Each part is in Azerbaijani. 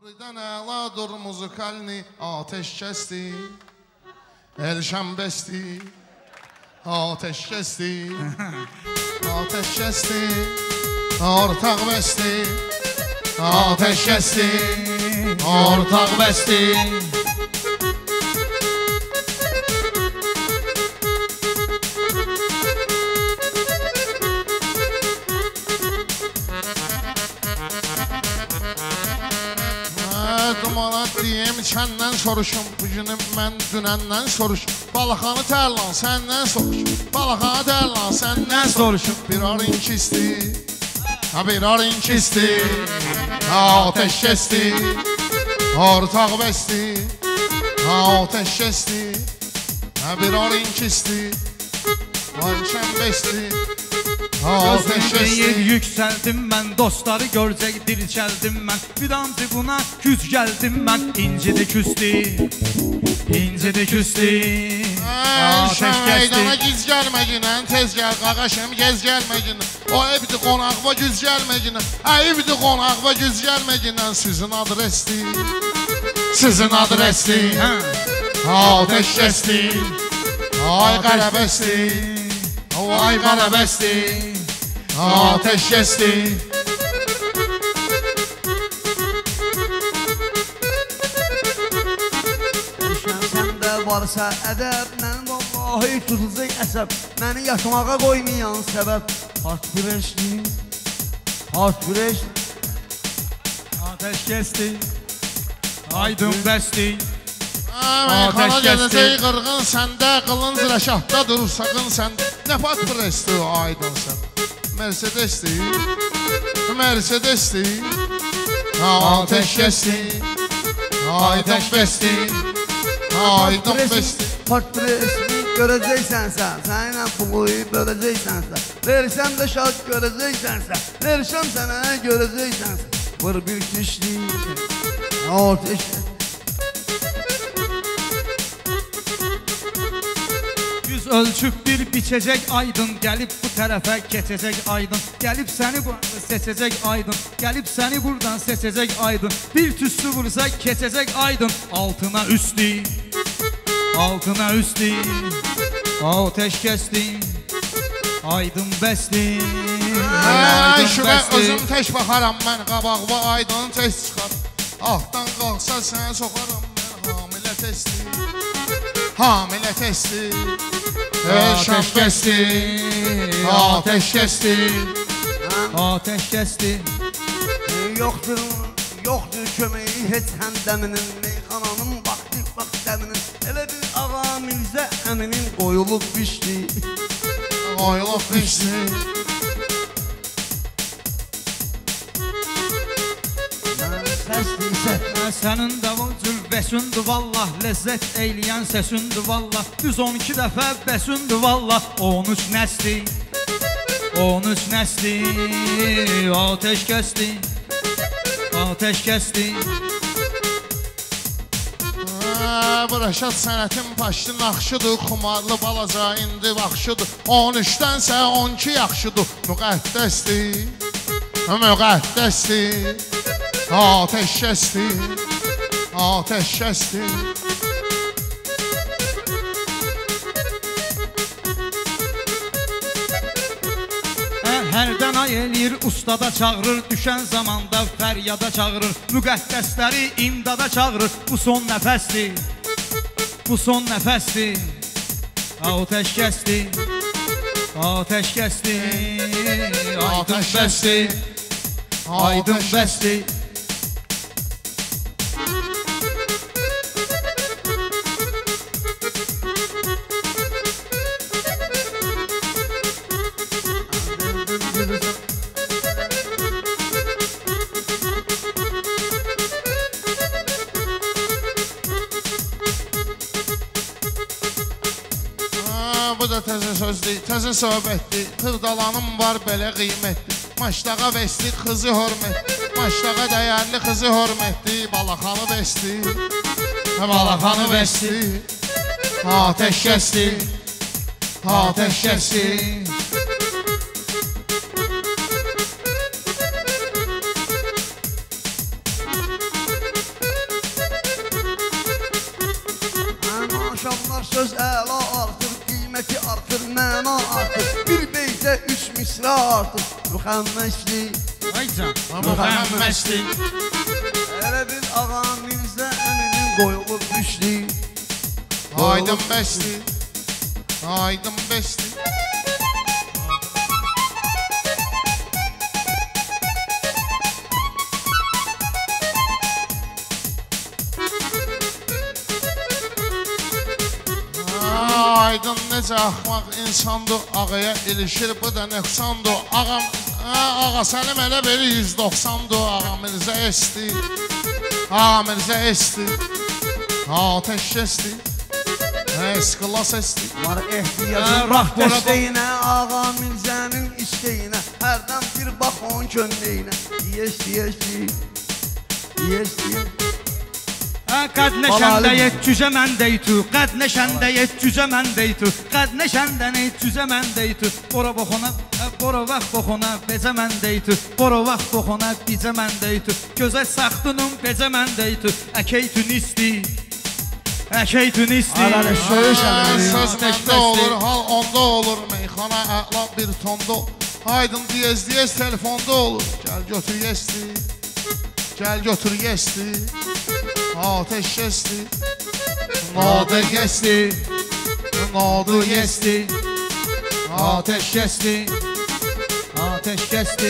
Birdən əladır muzikalni ateş kəsdi, Elşən bəsdi, ateş kəsdi, ateş kəsdi, ortaq bəsdi, ateş kəsdi, ortaq bəsdi. Diyem səndən soruşum, bugünüm mən dünəndən soruşum. Balaxanı tərlan səndən soruşum, Balaxanı tərlan səndən soruşum. Bir arınç isti, bir arınç isti, ateş kəsdi, ortaq bəsdi, ateş kəsdi. Bir arınç isti, Elşən bəsdi, ateş kəsdi. Yüksəldim mən, dostları görcək dirçəldim mən. Bir damcı buna güc gəldim mən. İncidi küstü, incidi küstü, ateş kəsdi. Meydana giz gəlməginən, tez gəl qaqaşım gez gəlməginən. O evdi qonaqva güz gəlməginən, evdi qonaqva güz gəlməginən. Sizin adresdi, sizin adresdi, ateş kəsdi, ay qarabəsdi, ay qarabəsdi, ateş kəsdi. Səndə varsa ədəb, mən vallahi tutulacaq əsəb. Məni yaşamağa qoymayan səbəb Heartbreak'li, Heartbreak'li, ateş kəsdi, aydın bəsdi. Meyxana gələcək qırğın səndə, qılınc rəşahda durur saqın səndə. Nə patpresdi o aydın sən, Mercedes'di, Mercedes'di, ateş kəsdi, aydın bəsdi, aydın bəsdi. Heartbreak'li görəcəksən sən, səninlə pulu böləcəksən sən. Versəm də şad görəcəksən sən, versəm sənə görəcəksən sən. Vır bir kişli, ateş kəsdi. 100 ölçüb bir biçəcək aydın, gəlib bu tərəfə keçəcək aydın. Gəlib səni buradan seçəcək aydın, gəlib səni buradan seçəcək aydın. Bir tüstü vursa keçəcək aydın, altına üstü, altına üstü, ateş kəsdi, aydın bəsdi, aydın Şübhə bəsdi. özüm tək baxaram mən, qabağıma aydın tez çıxar. Altdan qalxsa sənə soxaram mən, hamilə testi, hamilə testi. Elşən bəsdi, ateş kəsdi, ateş kəsdi. Yoxdur, yoxdur köməyi heç həndəminin. Meyxananın vaxtı dəminin. Elə bir ağa Mirzə əminin qoyulub pişdi, qoyulub pişdi. Sənin də o cülbəsindür vallah, ləzzət eyləyən səsindür vallah. 112 dəfə bəsindür vallah, 13 nəsli, 13 nəsli, ateş kəsdi, ateş kəsdi. Bu rəşad sənətin başlı naxşıdır, xumarlı balaca indi baxşıdır. 13-dənsə 12 yaxşıdır, müqəddəsdir, müqəddəsdir. Ateş kəsdi, ateş kəsdi. Hərdən ay eləyir, ustada çağırır, düşən zamanda fəryada çağırır. Müqəddəsləri imdada çağırır, bu son nəfəsdir, bu son nəfəsdir. Ateş kəsdi, ateş kəsdi, aydın bəsdi, aydın bəsdi. Bu da təzə sözdür, təzə söhbətdir. Xırdalanım var belə qiymətdir. Maşdağa bəsdi, qızı hörmətdir. Maşdağa dəyərli qızı hörmətdir. Balaxanı bəsdi, balaxanı bəsdi. Ateş kəsdi, ateş kəsdi. söz əla artır, qiyməti artır, məna artır. Bir beytə 3 misra artır. Müxəmməslik, Aycan, Müxəmməslik. Elə bir ağa Mirzə Əminin qoyulub düşdük. Aydın bəsli, aydın bəsli. Aydın necə axmaq insandır, ağaya ilişir, bu da nöqsandır. Ağa sənim elə bir 190'dur, ağa Mirzə esti, ağa Mirzə esti, ateş esti, esklas esti. Var ehtiyacın bax dəstəyinə, ağa Mirzənin istəyinə. Hərdən bir bax onun könləyinə. Yeşdi, Qəd nəşəndə yetcüzə məndəytü, qəd nəşəndə yetcüzə məndəytü, qəd nəşəndə yetcüzə məndəytü. Bora boxuna, bora vaxt boxuna, becə məndəytü, bora vaxt boxuna, bicə məndəytü. Gözə saxdunun becə məndəytü, əkəytün isti, əkəytün isti. Söz məndə olur, hal onda olur, meyxana əla bir tonda. Aydın diyez telefonda olur, gəl götür yesti, gəl götür yesti. Ateş kesti, nadı kesti, nadı kesti, ateş kesti, ateş kesti.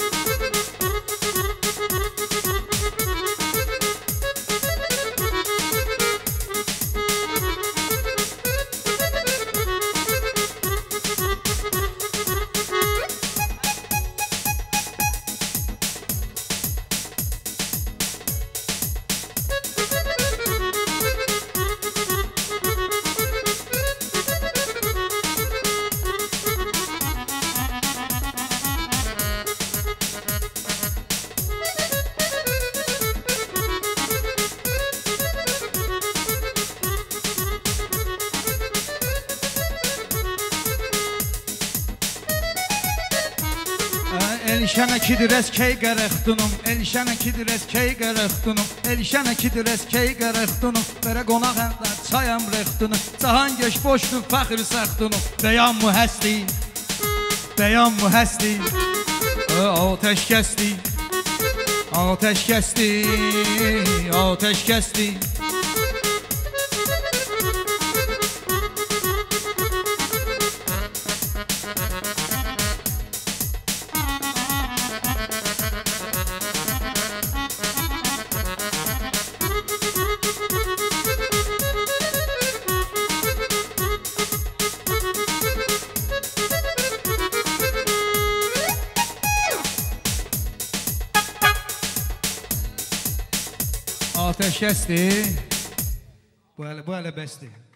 Elşənə kidirəz key qərəxdunum, elşənə kidirəz key qərəxdunum, elşənə kidirəz key qərəxdunum. Bərə qonaq əndər çayam rəxdunum, cahan geç boşdur fəxr səxdunum. Bəyan mühəsli, bəyan mühəsli, ateş kəsdi, ateş kəsdi, ateş kəsdi. Ateş kəsdi. Bu hələ bəsdir.